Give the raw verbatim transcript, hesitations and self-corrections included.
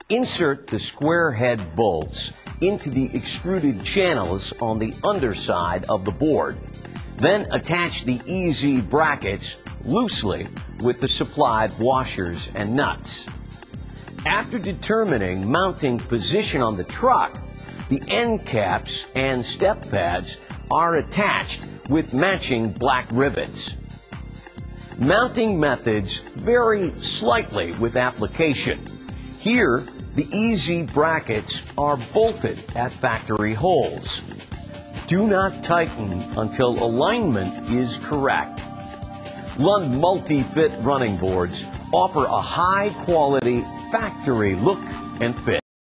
Insert the square head bolts into the extruded channels on the underside of the board. Then attach the E Z brackets loosely with the supplied washers and nuts. After determining mounting position on the truck, the end caps and step pads are attached with matching black rivets. Mounting methods vary slightly with application. Here, the E Z brackets are bolted at factory holes. Do not tighten until alignment is correct. Lund multi-fit running boards offer a high-quality factory look and fit.